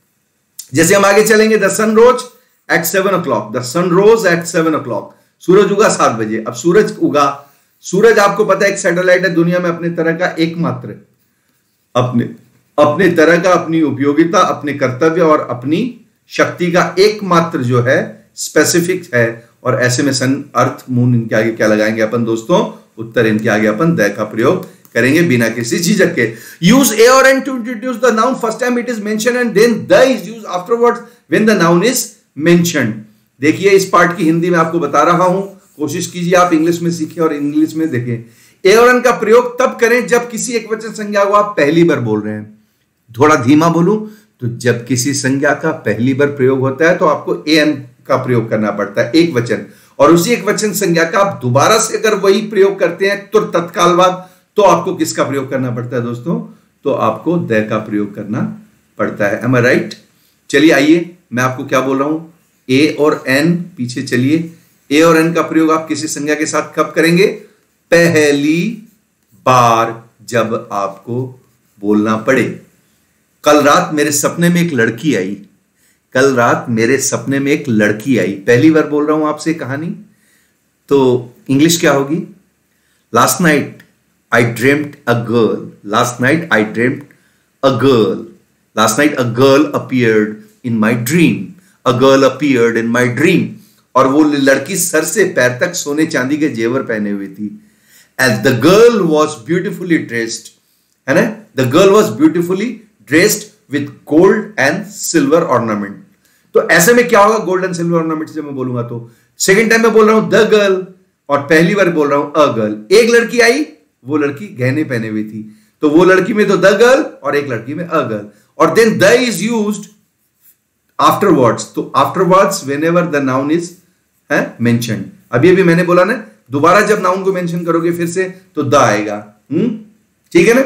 Speaker 1: जैसे हम आगे चलेंगे, the sun rose at seven o'clock. The sun rose at seven o'clock. सूरज उगा सात बजे। अब सूरज उगा, सूरज आपको पता है एक सैटेलाइट है, दुनिया में अपने तरह का एकमात्र, अपने अपने तरह का, अपनी उपयोगिता, अपने कर्तव्य और अपनी शक्ति का एकमात्र जो है स्पेसिफिक है। और ऐसे में सन, अर्थ, मून, इनके आगे क्या लगाएंगे अपन दोस्तों? उत्तर इनके आगे अपन द का प्रयोग करेंगे बिना किसी झिझक के। यूज ए और an to introduce the noun. First time it is mention and then the is used afterwards when the noun is mentioned. देखिए इस पार्ट की हिंदी में आपको बता रहा हूं, कोशिश कीजिए आप इंग्लिश में सीखें और इंग्लिश में देखें। ए और एन का प्रयोग तब करें जब किसी एकवचन संज्ञा को आप पहली बार बोल रहे हैं। थोड़ा धीमा बोलूं तो जब किसी संज्ञा का पहली बार प्रयोग होता है तो आपको ए एन का प्रयोग करना पड़ता है, एक वचन। और उसी एक वचन संज्ञा का आप दोबारा से अगर वही प्रयोग करते हैं तो तत्काल बाद, तो आपको किसका प्रयोग करना पड़ता है दोस्तों? तो आपको द का प्रयोग करना पड़ता है। Am I right? चलिए आइए मैं आपको क्या बोल रहा हूं, ए और एन, पीछे चलिए। ए और एन का प्रयोग आप किसी संज्ञा के साथ कब करेंगे? पहली बार जब आपको बोलना पड़े। कल रात मेरे सपने में एक लड़की आई। कल रात मेरे सपने में एक लड़की आई, पहली बार बोल रहा हूं आपसे कहानी, तो इंग्लिश क्या होगी? Last night I dreamed a girl. Last night I dreamed a girl. Last night a girl appeared in my dream. A girl appeared in my dream. और वो लड़की सर से पैर तक सोने चांदी के जेवर पहने हुई थी। As the girl was beautifully dressed, है ना, the girl was beautifully dressed with gold and silver ornament. तो ऐसे में क्या होगा? गोल्ड एंड सिल्वर ऑर्नामेंट से मैं बोलूंगा तो सेकंड टाइम मैं बोल रहा हूं द गर्ल, और पहली बार बोल रहा हूं अ गर्ल। एक लड़की आई, वो लड़की गहने पहने हुई थी, तो वो लड़की में तो द गर्ल और एक लड़की में अ गर्ल। और then the is used afterwards. तो afterwards whenever the noun is है मेंशन्ड। अभी अभी मैंने बोला ना, दोबारा जब नाउन को मेंशन करोगे फिर से तो द आएगा। हम्म ठीक है ना?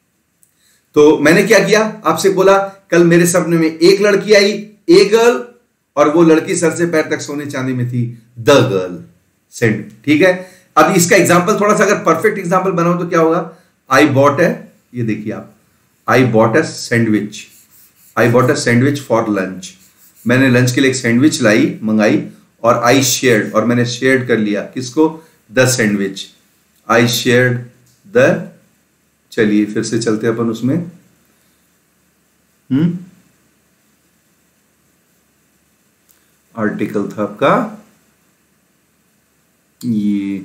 Speaker 1: तो मैंने क्या किया, आपसे बोला कल मेरे सपने में एक लड़की आई, ए गर्ल, और वो लड़की सर से पैर तक सोने चांदी में थी, द गर्ल। सेंड, ठीक है। अब इसका एग्जाम्पल थोड़ा सा अगर परफेक्ट एग्जाम्पल बनाओ तो क्या होगा, आई बॉट है, ये देखिए आप, I bought a sandwich, I bought a sandwich for lunch, मैंने लंच के लिए एक सैंडविच लाई मंगाई, और आई शेयर्ड, और मैंने शेयर कर लिया किसको, the sandwich, I shared the, चलिए फिर से चलते अपन उसमें, हम्म आर्टिकल था आपका ये,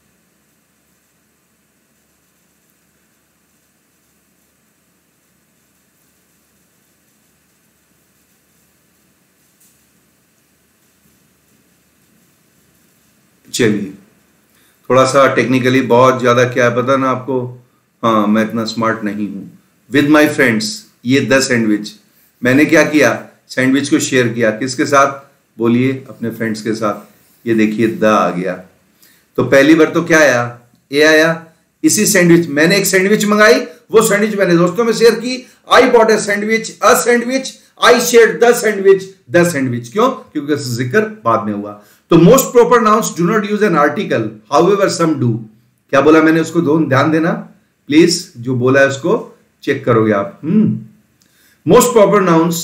Speaker 1: चलिए थोड़ा सा टेक्निकली बहुत ज्यादा क्या है पता ना आपको, हाँ मैं इतना स्मार्ट नहीं हूं। विद माय फ्रेंड्स, ये द सैंडविच, मैंने क्या किया, सैंडविच को शेयर किया किसके साथ, बोलिए अपने फ्रेंड्स के साथ, ये देखिए द आ गया। तो पहली बार तो क्या आया, ए आया, इसी सैंडविच, मैंने एक सैंडविच मंगाई, वो सैंडविच मैंने दोस्तों में शेयर की, I bought a sandwich, a sandwich, I share the sandwich, the sandwich, क्यों, क्योंकि जिक्र बाद में हुआ। तो most proper nouns do not use an article, however some do, क्या बोला मैंने उसको दो ध्यान देना प्लीज, जो बोला है उसको चेक करोगे आप। Hmm most proper nouns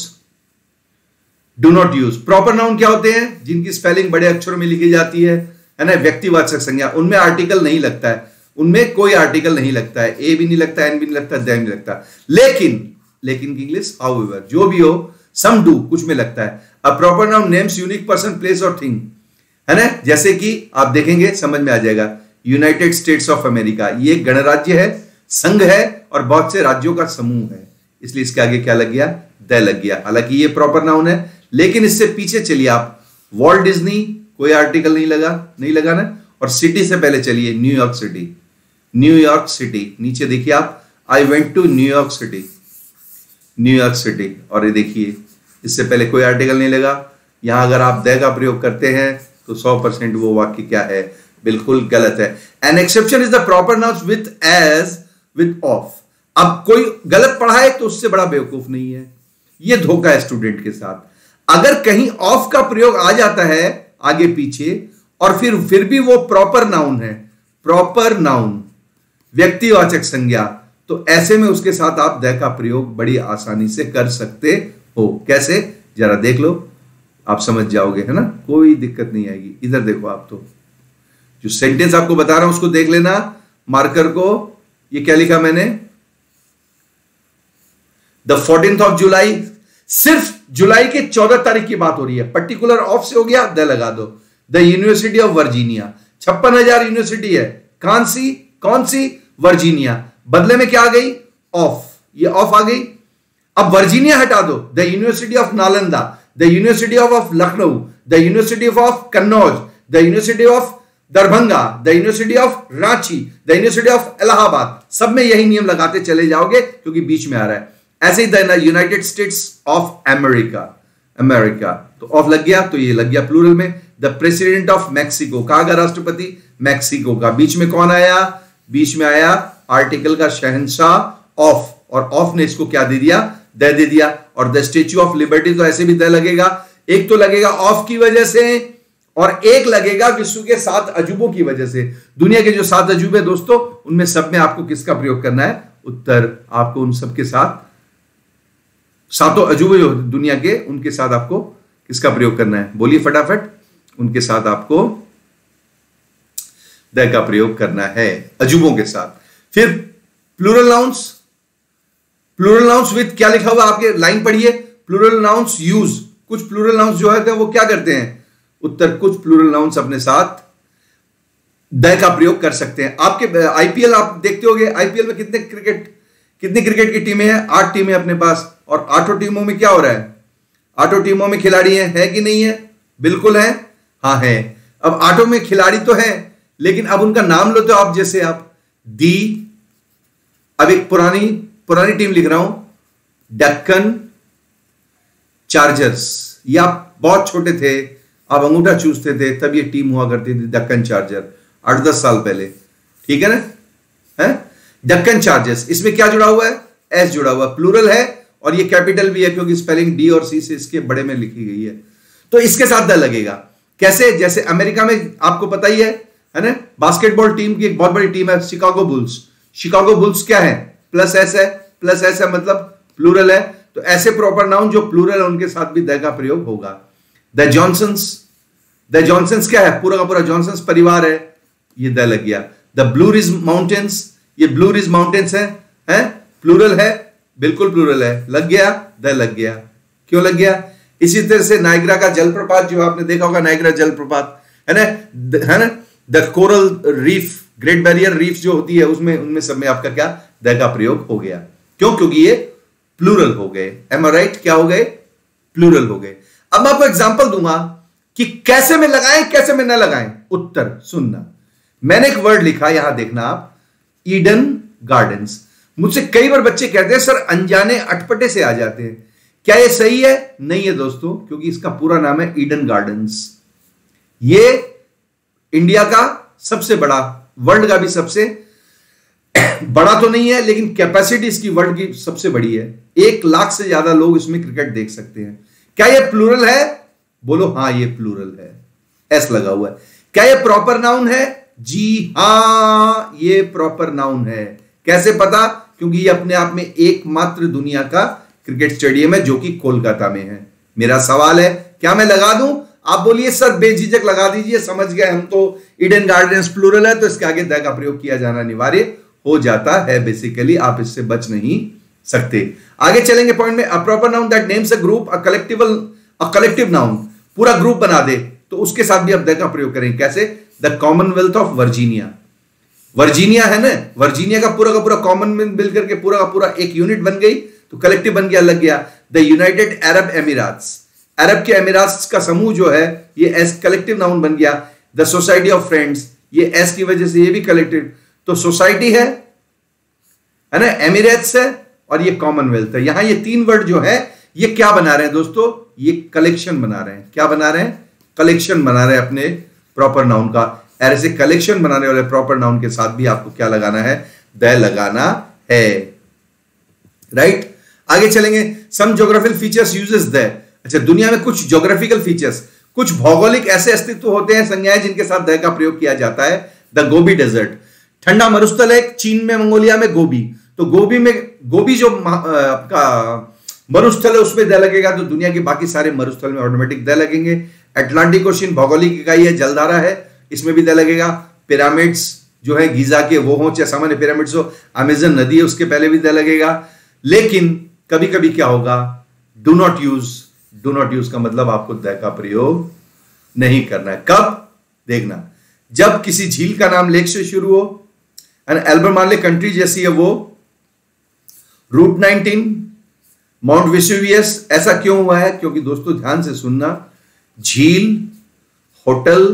Speaker 1: do not use, proper noun क्या होते हैं, जिनकी स्पेलिंग बड़े अक्षरों में लिखी जाती है है ना, व्यक्तिवाचक संज्ञा, उनमें आर्टिकल नहीं लगता है, उनमें कोई आर्टिकल नहीं लगता है, ए भी नहीं लगता, एन भी नहीं लगता, द भी नहीं लगता, लेकिन लेकिन की इंग्लिश हाउएवर, जो भी हो, सम डू कुछ में लगता है। A proper noun names unique person, place और थिंग, है ना, जैसे कि आप देखेंगे समझ में आ जाएगा, यूनाइटेड स्टेट्स ऑफ अमेरिका, ये गणराज्य है, संघ है और बहुत से राज्यों का समूह है, इसलिए इसके आगे क्या लग गया, द लग गया। हालांकि ये प्रॉपर नाउन है, लेकिन इससे पीछे चलिए आप, वॉल्ट डिज्नी, कोई आर्टिकल नहीं लगा, नहीं लगा ना, और सिटी से पहले चलिए न्यूयॉर्क सिटी, न्यूयॉर्क सिटी, नीचे देखिए आप, I went to New York City, New York City, और ये देखिए इससे पहले कोई आर्टिकल नहीं लगा। यहां अगर आप द का प्रयोग करते हैं तो सौ परसेंट वो वाक्य क्या है, बिल्कुल गलत है। An exception is the proper noun with as with of, अब कोई गलत पढ़ा है तो उससे बड़ा बेवकूफ नहीं है, ये धोखा है स्टूडेंट के साथ। अगर कहीं ऑफ का प्रयोग आ जाता है आगे पीछे और फिर फिर भी वो प्रॉपर नाउन है, प्रॉपर नाउन व्यक्तिवाचक संज्ञा, तो ऐसे में उसके साथ आप द का प्रयोग बड़ी आसानी से कर सकते हो। कैसे, जरा देख लो, आप समझ जाओगे, है ना, कोई दिक्कत नहीं आएगी। इधर देखो आप, तो जो सेंटेंस आपको बता रहा हूं उसको देख लेना, मार्कर को, ये क्या लिखा मैंने, द फोर्टीन्थ ऑफ जुलाई, सिर्फ जुलाई के चौदह तारीख की बात हो रही है, पर्टिकुलर ऑफ से हो गया, द लगा दो। द यूनिवर्सिटी ऑफ वर्जीनिया, छप्पन हजार यूनिवर्सिटी है, कौन सी कौन सी, वर्जीनिया, बदले में क्या आ गई, ऑफ, ये ऑफ आ गई। अब वर्जीनिया हटा दो, the University of Nalanda, the University of Lucknow, the University of Kannauj, the University of Darbhanga, the University of Ranchi, the University of Allahabad, सब में यही नियम लगाते चले जाओगे क्योंकि बीच में आ रहा है। ऐसे ही the United States of America, America तो ऑफ लग गया, तो ये लग गया प्लूरल में। द प्रेसिडेंट ऑफ मैक्सिको, कहा गया राष्ट्रपति मैक्सिको का, बीच में कौन आया, बीच में आया आर्टिकल का शहंशाह ऑफ, और ऑफ ने इसको क्या दे दिया, द दे दिया। और द स्टेच्यू ऑफ लिबर्टी तो ऐसे भी द लगेगा, एक तो लगेगा ऑफ की वजह से और एक लगेगा विश्व के सात अजूबों की वजह से। दुनिया के जो सात अजूबे दोस्तों, उनमें सब में आपको किसका प्रयोग करना है, उत्तर, आपको उन सब के साथ, सातों अजूबे जो दुनिया के, उनके साथ आपको किसका प्रयोग करना है, बोलिए फटाफट, उनके साथ आपको द का प्रयोग करना है, अजूबों के साथ। फिर plural nouns, plural nouns with क्या लिखा हुआ आपके, लाइन पढ़िए, प्लूरल नाउन्स यूज, कुछ प्लूरल नाउन्स जो है वो क्या करते हैं, उत्तर, कुछ प्लूरल नाउन्स अपने साथ द का प्रयोग कर सकते हैं। आपके आईपीएल आप देखते होंगे, आईपीएल में कितने क्रिकेट कितनी क्रिकेट की टीमें हैं, आठ टीमें अपने पास, और आठों टीमों में क्या हो रहा है, आठों टीमों में खिलाड़ी हैं, है कि नहीं है, बिल्कुल है, हाँ है। अब आठों में खिलाड़ी तो है, लेकिन अब उनका नाम लो, तो आप जैसे आप दी, अब एक पुरानी पुरानी टीम लिख रहा हूं, डक्कन चार्जर्स, ये आप बहुत छोटे थे, आप अंगूठा चूसते थे, तब ये टीम हुआ करती थी, डक्कन चार्जर, आठ दस साल पहले, ठीक है ना, है डक्कन चार्जर्स। इसमें क्या जुड़ा हुआ है, एस जुड़ा हुआ, प्लूरल है, और ये कैपिटल भी है क्योंकि स्पेलिंग डी और सी से इसके बड़े में लिखी गई है, तो इसके साथ द लगेगा। कैसे, जैसे अमेरिका में आपको पता ही है, है ना। बास्केटबॉल टीम की एक बहुत बड़ी टीम है शिकागो बुल्स। शिकागो बुल्स क्या है, प्लस एस है, प्लस एस है मतलब प्लूरल है, तो ऐसे प्रॉपर नाउन जो प्लूरल है उनके साथ भी द का प्रयोग होगा। द जॉनसन्स, द जॉनसन्स क्या है, पूरा का पूरा जॉनसन्स परिवार है, ये द लग गया। द ब्लू रिज माउंटेन्स, ये ब्लू रिज माउंटेन्स है, है प्लूरल है, बिल्कुल प्लूरल है, लग गया, द लग गया। क्यों लग गया? इसी तरह से नायग्रा का जलप्रपात जो आपने देखा होगा, नायग्रा जलप्रपात है ना, है ना। The coral reef, Great Barrier Reef जो होती है उसमें, उनमें सब में आपका क्या द का प्रयोग हो गया। क्यों? क्योंकि ये प्लूरल हो गए। Am I right? क्या हो गए? प्लूरल हो गए। अब मैं आपको एग्जांपल दूंगा कि कैसे में लगाएं, कैसे में न लगाएं। उत्तर सुनना। मैंने एक वर्ड लिखा, यहां देखना आप, ईडन गार्डन्स। मुझसे कई बार बच्चे कहते हैं सर अनजाने अटपटे से आ जाते हैं, क्या ये सही है? नहीं है दोस्तों, क्योंकि इसका पूरा नाम है ईडन गार्डन्स। ये इंडिया का सबसे बड़ा, वर्ल्ड का भी सबसे बड़ा तो नहीं है, लेकिन कैपेसिटी इसकी वर्ल्ड की सबसे बड़ी है। एक लाख से ज्यादा लोग इसमें क्रिकेट देख सकते हैं। क्या ये प्लूरल है? बोलो हाँ ये प्लूरल है, एस लगा हुआ है। क्या ये प्रॉपर नाउन है? जी हां ये प्रॉपर नाउन है। कैसे पता? क्योंकि ये अपने आप में एकमात्र दुनिया का क्रिकेट स्टेडियम है जो कि कोलकाता में है। मेरा सवाल है क्या मैं लगा दूं? आप बोलिए सर बेझिझक लगा दीजिए, समझ गए हम तो ईडन गार्डन्स प्लूरल है, तो इसके आगे द का प्रयोग किया जाना अनिवार्य हो जाता है। बेसिकली आप इससे बच नहीं सकते। आगे चलेंगे पॉइंट में। A proper noun that names a group, a collectival, a collective noun, पूरा ग्रुप बना दे, तो उसके साथ भी आप द का प्रयोग करेंगे। कैसे? The Commonwealth of Virginia. Virginia है ना, वर्जीनिया का पूरा का पूरा कॉमनवेल्थ मिल करके पूरा का पूरा एक यूनिट बन गई, तो कलेक्टिव बन गया, लग गया। द यूनाइटेड अरब एमिराट्स, अरब के एमिराट्स का समूह जो है ये एस कलेक्टिव नाउन बन गया। द सोसाइटी ऑफ फ्रेंड्स, ये एस की वजह से ये भी कलेक्टिव, तो सोसाइटी है है ना, एमिरेट्स है और ये कॉमनवेल्थ है। यहां ये तीन वर्ड जो है ये क्या बना रहे हैं दोस्तों? ये कलेक्शन बना रहे हैं। क्या बना रहे हैं? कलेक्शन बना रहे हैं अपने प्रॉपर नाउन का। ऐसे कलेक्शन बनाने वाले प्रॉपर नाउन के साथ भी आपको क्या लगाना है? द लगाना है। राइट, आगे चलेंगे। Some geographical features uses the. अच्छा, दुनिया में कुछ ज्योग्राफिकल फीचर्स, कुछ भौगोलिक ऐसे अस्तित्व होते हैं, संज्ञाएं जिनके साथ द का प्रयोग किया जाता है। द गोबी डेजर्ट, ठंडा मरुस्थल है चीन में, मंगोलिया में गोबी, तो गोबी में, गोबी जो आपका मरुस्थल है उसमें द लगेगा, तो दुनिया के बाकी सारे मरुस्थल में ऑटोमेटिक द लगेंगे। अटलांटिक ओशन भौगोलिक इकाई है, जलधारा है, इसमें भी द लगेगा। पिरामिड्स जो है गीजा के, वो हो चाहे सामान्य पिरामिड्स हो, अमेजन नदी है उसके पहले भी द लगेगा। लेकिन कभी कभी क्या होगा? Do not use, do not use का मतलब आपको द का प्रयोग नहीं करना है। कब? देखना, जब किसी झील का नाम लेक से शुरू हो, एल्बरमाले कंट्री जैसी है वो, रूट नाइनटीन, माउंट वेसुवियस। ऐसा क्यों हुआ है? क्योंकि दोस्तों ध्यान से सुनना, झील, होटल,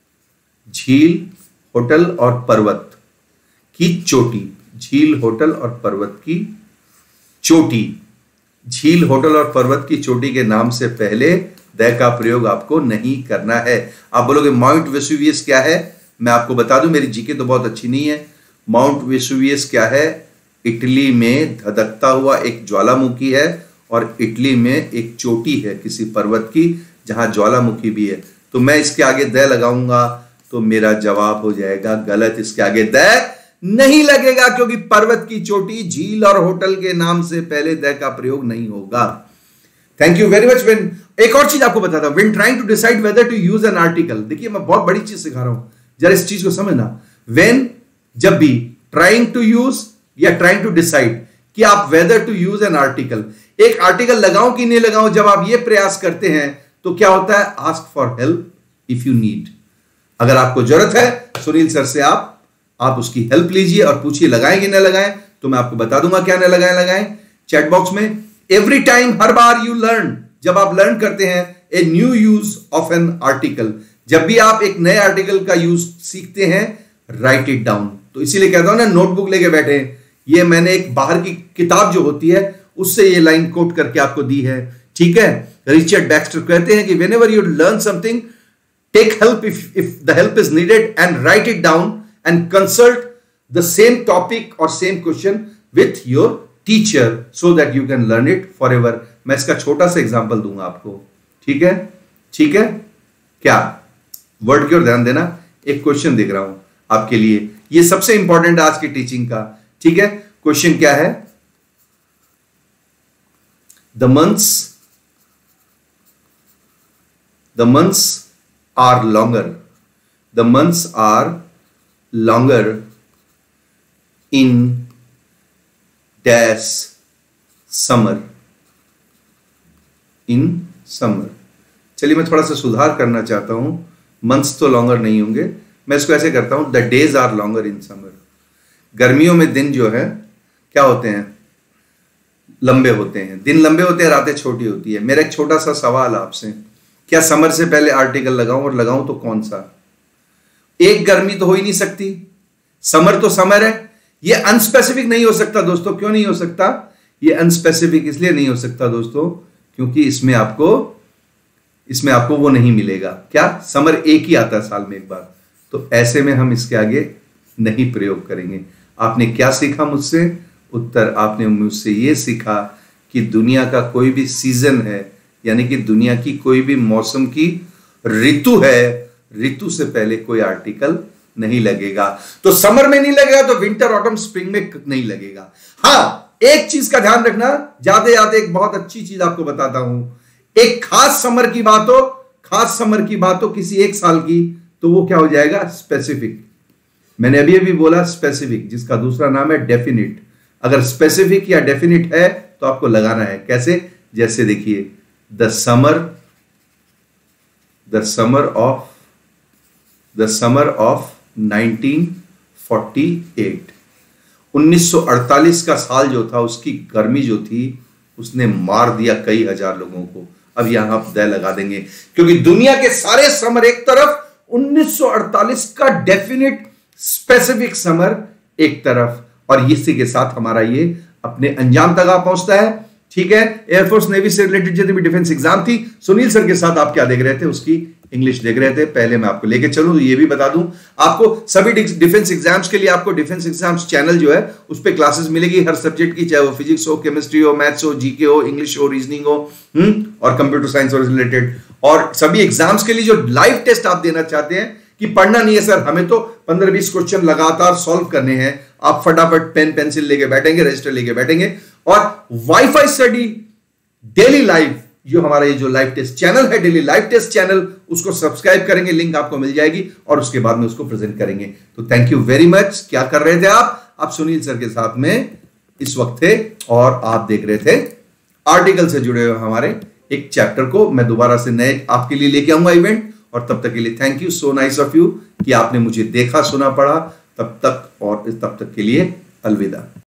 Speaker 1: झील, होटल और पर्वत की चोटी, झील, होटल और पर्वत की चोटी, झील, होटल और पर्वत की चोटी के नाम से पहले द का प्रयोग आपको नहीं करना है। आप बोलोगे माउंट वेसुवियस क्या है? मैं आपको बता दूं, मेरी जीके तो बहुत अच्छी नहीं है। माउंट वेसुवियस क्या है? इटली में धधकता हुआ एक ज्वालामुखी है, और इटली में एक चोटी है किसी पर्वत की जहां ज्वालामुखी भी है। तो मैं इसके आगे द लगाऊंगा तो मेरा जवाब हो जाएगा गलत। इसके आगे द नहीं लगेगा, क्योंकि पर्वत की चोटी, झील और होटल के नाम से पहले द का प्रयोग नहीं होगा। Thank you very much. When, एक और चीज आपको बताता हूं, when trying to decide whether to use an article, देखिए मैं बहुत बड़ी चीज सिखा रहा हूं, जरा इस चीज को समझना। व्हेन, जब भी, ट्राइंग टू यूज या ट्राइंग टू डिसाइड कि आप whether to use an article, एक आर्टिकल लगाऊं कि नहीं लगाऊं, जब आप ये प्रयास करते हैं तो क्या होता है? Ask for help if you need. अगर आपको जरूरत है सुनील सर से आप आप उसकी हेल्प लीजिए और पूछिए लगाएं कि न लगाएं, तो मैं आपको बता दूंगा क्या न लगाएं लगाएं चैट बॉक्स में। एवरी टाइम, हर बार, यू लर्न, जब आप लर्न करते हैं a new use of an article, जब भी आप एक नए आर्टिकल का यूज सीखते हैं, राइट इट डाउन। तो इसीलिए कहता हूं ना, नोटबुक लेके बैठे। ये मैंने एक बाहर की किताब जो होती है उससे ये लाइन कोट करके आपको दी है, ठीक है। रिचर्ड बैक्स्टर कहते हैं कि whenever you learn something, take help if if the help is needed, and write it down and consult the same topic or same question with your teacher so that you can learn it forever। मैं इसका छोटा सा example दूंगा आपको, ठीक है? ठीक है क्या? वर्ड की ओर ध्यान देना। एक क्वेश्चन देख रहा हूं आपके लिए, ये सबसे इंपॉर्टेंट आज की टीचिंग का, ठीक है। क्वेश्चन क्या है? The months the months are longer the months are longer in dash summer in summer. चलिए मैं थोड़ा सा सुधार करना चाहता हूं, मंथ्स तो लॉन्गर नहीं होंगे, मैं इसको ऐसे करता हूं, the days are longer in summer. गर्मियों में दिन जो है क्या होते हैं? लंबे होते हैं, दिन लंबे होते हैं, रातें छोटी होती है। मेरा एक छोटा सा सवाल आपसे, क्या समर से पहले आर्टिकल लगाऊं, और लगाऊं तो कौन सा? एक गर्मी तो हो ही नहीं सकती, समर तो समर है। ये अनस्पेसिफिक नहीं हो सकता दोस्तों। क्यों नहीं हो सकता? ये अनस्पेसिफिक इसलिए नहीं हो सकता दोस्तों, क्योंकि इसमें आपको इसमें आपको वो नहीं मिलेगा। क्या? समर एक ही आता है साल में एक बार, तो ऐसे में हम इसके आगे नहीं प्रयोग करेंगे। आपने क्या सीखा मुझसे? उत्तर आपने मुझसे ये सीखा कि दुनिया का कोई भी सीजन है, यानी कि दुनिया की कोई भी मौसम की ऋतु है, ऋतु से पहले कोई आर्टिकल नहीं लगेगा। तो समर में नहीं लगेगा तो विंटर, ऑटम, स्प्रिंग में नहीं लगेगा। हाँ, एक चीज का ध्यान रखना, जाते जाते एक बहुत अच्छी चीज आपको बताता हूं। एक खास समर की बात हो, खास समर की बात हो किसी एक साल की, तो वो क्या हो जाएगा? स्पेसिफिक। मैंने अभी अभी बोला स्पेसिफिक, जिसका दूसरा नाम है डेफिनिट। अगर स्पेसिफिक या डेफिनिट है तो आपको लगाना है। कैसे? जैसे देखिए, the summer the summer of the summer of nineteen forty eight, उन्नीस सौ अड़तालीस का साल जो था, उसकी गर्मी जो थी उसने मार दिया कई हजार लोगों को। अब यहां आप द लगा देंगे, क्योंकि दुनिया के सारे समर एक तरफ, उन्नीस सौ अड़तालीस का डेफिनिट स्पेसिफिक समर एक तरफ, और इसी के साथ हमारा ये अपने अंजाम तक आ पहुंचता है। ठीक है, एयरफोर्स नेवी से रिलेटेड जितनी भी डिफेंस एग्जाम थी, सुनील सर के साथ आप क्या देख रहे थे? उसकी इंग्लिश देख रहे थे। पहले मैं आपको लेके चलूं तो ये भी बता दूं, आपको सभी डिफेंस एग्जाम्स के लिए आपको डिफेंस एग्जाम्स चैनल जो है उस पर क्लासेस मिलेगी हर सब्जेक्ट की, चाहे वो फिजिक्स हो, केमिस्ट्री हो, मैथ्स हो, जीके हो, इंग्लिश हो, रीजनिंग हो, हम्म और कंप्यूटर साइंस और रिलेटेड। और सभी एग्जाम्स के लिए जो लाइव टेस्ट आप देना चाहते हैं कि पढ़ना नहीं है सर, हमें तो पंद्रह बीस क्वेश्चन लगातार सॉल्व करने हैं, आप फटाफट पेन पेंसिल लेके बैठेंगे, रजिस्टर लेके बैठेंगे, और वाईफाई स्टडी डेली लाइव, जो हमारा ये जो लाइव टेस्ट चैनल है, डेली लाइव टेस्ट चैनल, उसको सब्सक्राइब करेंगे, लिंक आपको मिल जाएगी, और उसके बाद में उसको प्रेजेंट करेंगे। तो थैंक यू वेरी मच। क्या कर रहे थे आप? आप सुनील सर के साथ में इस वक्त थे, और आप देख रहे थे आर्टिकल से जुड़े हुए हमारे एक चैप्टर को मैं दोबारा से नए आपके लिए लेके आऊंगा इवेंट। और तब तक के लिए thank you, so nice of you कि आपने मुझे देखा, सुना, पढ़ा। तब तक और तब तक के लिए अलविदा।